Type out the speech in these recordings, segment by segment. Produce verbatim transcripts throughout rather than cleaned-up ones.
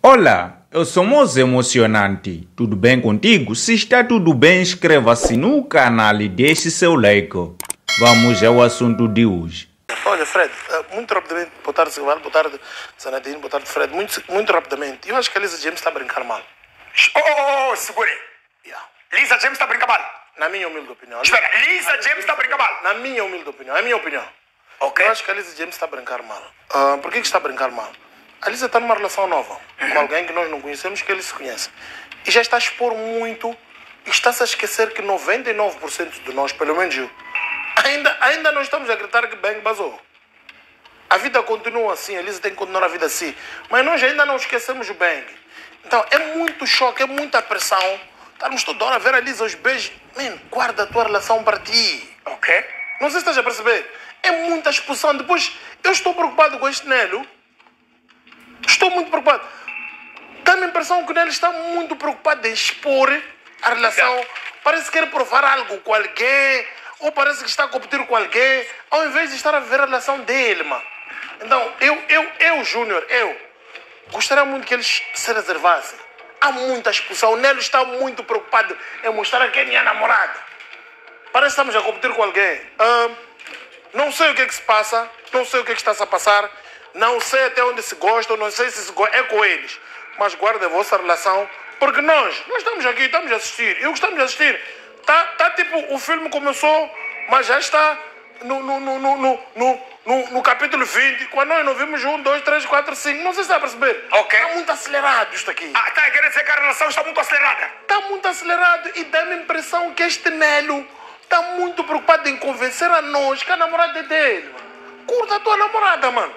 Olá, eu sou Moço Emocionante. Tudo bem contigo? Se está tudo bem, inscreva-se no canal e deixe seu like. Vamos ao assunto de hoje. Olha, Fred, muito rapidamente, boa tarde, Silvano, boa tarde, Sanadinho, boa tarde, Fred, muito, muito rapidamente. Eu acho que a Lisa James está a brincar mal. Oh, oh, oh, segure. Yeah. Lisa James está a brincar mal. Na minha humilde opinião. Espera, Lisa James está a brincar mal. Na minha humilde opinião, é a minha opinião. Ok. Eu acho que a Lisa James está a brincar mal. Uh, por que, que está a brincar mal? A Lisa está numa relação nova, uhum. com alguém que nós não conhecemos, que ele se conhece. E já está a expor muito e está-se a esquecer que noventa e nove por cento de nós, pelo menos eu, ainda, ainda não estamos a gritar que Bang basou. A vida continua assim, a Lisa tem que continuar a vida assim. Mas nós ainda não esquecemos o Bang. Então é muito choque, é muita pressão. Estarmos toda hora a ver a Lisa aos beijos. Man, guarda a tua relação para ti. Ok. Não sei se estás a perceber. É muita expulsão. Depois, eu estou preocupado com este Nelo. Estou muito preocupado. Dá-me a impressão que o Nelo está muito preocupado em expor a relação. Parece que quer provar algo com alguém. Ou parece que está a competir com alguém. Ao invés de estar a ver a relação dele, mano. Então, eu, eu, eu, Júnior, eu gostaria muito que eles se reservassem. Há muita expulsão. O Nelo está muito preocupado em mostrar que é minha namorada. Parece que estamos a competir com alguém. Ah, não sei o que é que se passa. Não sei o que é que está-se a passar. Não sei até onde se gosta. Não sei se se go... é com eles. Mas guardem a vossa relação. Porque nós, nós estamos aqui, estamos a assistir. Eu gostamos de assistir. Tá, tá tipo, o filme começou, mas já está no, no, no, no, no, no, no, no capítulo vinte. Quando nós não vimos um, dois, três, quatro, cinco. Não sei se está a perceber. Ok. Está muito acelerado isto aqui. Ah, está a querer dizer que a relação está muito acelerada. Está muito acelerado e dá-me a impressão que este Nelo está muito preocupado em convencer a nós que a namorada é dele. Curta a tua namorada, mano.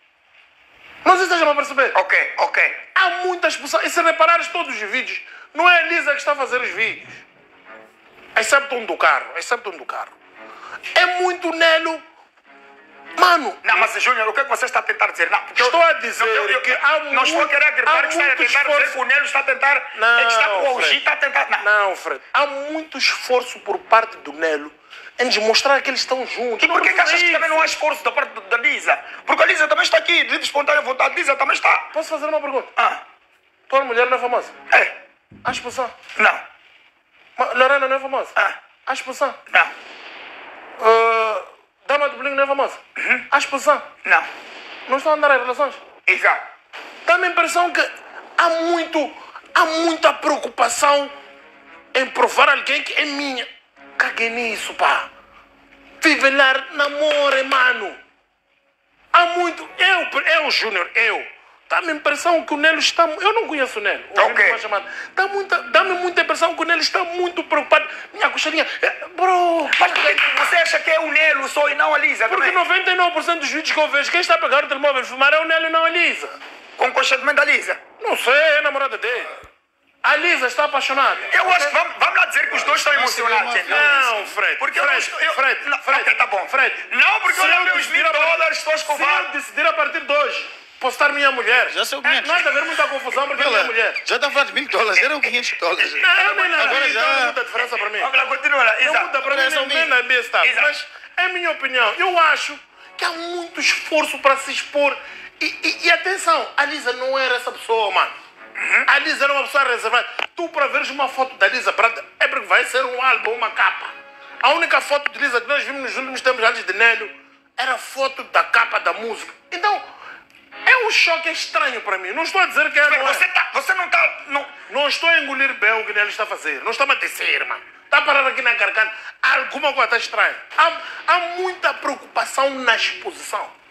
Não sei se estás a perceber. Ok, ok. Há muita expulsão. E se reparares todos os vídeos, não é a Lisa que está a fazer os vídeos. Excepto um do carro, excepto um do carro. É muito Nelo. Mano. Não, mas Júnior, o que é que você está a tentar dizer? Não, porque estou eu, a dizer não, eu, eu, que há não muito, estou a querer acreditar que está a tentar esforço. dizer que o Nelo está a tentar... Não, é que está com o Fred. G, está a tentar... Não. Não, Fred. Há muito esforço por parte do Nelo em demonstrar que eles estão juntos. E por que, que achas que também não há esforço da parte da Lisa? Porque a Lisa também está aqui, de espontânea vontade. A Lisa também está. Posso fazer uma pergunta? Ah. Tua mulher não é famosa? É. Há expulsão? Não. Ma- Lorena não é famosa? Ah. Há expulsão? Não. Uh, Dama do Bling não é famosa? Uhum. Há expulsão? Não. Não estão a andar em relações? Exato. Dá-me a impressão que há muito, há muita preocupação em provar alguém que é minha. Caguei nisso, pá. Vive lá, namore, mano. Há muito... Eu, eu, Júnior, eu. Dá-me a impressão que o Nelo está... Eu não conheço o Nelo. O Ok. Nelo chamado. Dá muita, dá-me muita impressão que o Nelo está muito preocupado. Minha coxinha... Bro... Mas por que você acha que é o Nelo só e não a Lisa Porque também? noventa e nove por cento dos vídeos que eu vejo, quem está a pegar o telemóvel e filmar é o Nelo e não a Lisa. Com o consentimento da Lisa? Não sei, é a namorada dele. A Lisa está apaixonada. Eu acho que vamos, vamos lá dizer que os dois estão emocionados. Então. Não, Fred. Porque Fred, eu, eu, Fred, não, Fred, ok, tá bom. Fred. Não, porque Se eu eu levei os decidir mil a partir- dólares, estou Se eu escovado. decidir a partir de hoje postar minha mulher, Já sou é, quinhentos. não há de haver muita confusão porque é minha mulher. Já está falando de mil dólares, eram quinhentos dólares. Não, não, não, não. Agora Então já- não muita diferença para mim. Vamos lá, continua lá. Não Exato. muda para Agora mim são nem mil. na besta. Exato. Mas é a minha opinião. Eu acho que há muito esforço para se expor. E, e, e atenção, a Lisa não era essa pessoa, mano. Uhum. A Lisa era uma pessoa reservada. Tu, para veres uma foto da Lisa, pra... é porque vai ser um álbum, uma capa. A única foto de Lisa que nós vimos nos últimos tempos antes de Nelo era a foto da capa da música. Então, é um choque estranho para mim. Não estou a dizer que é... Não, Você, é. tá, você não está... Não... Não estou a engolir bem o que Nelo está a fazer. Não estamos a tecer, mano. Está parado aqui na garganta. Alguma coisa está estranha. Há, há muita preocupação na exposição.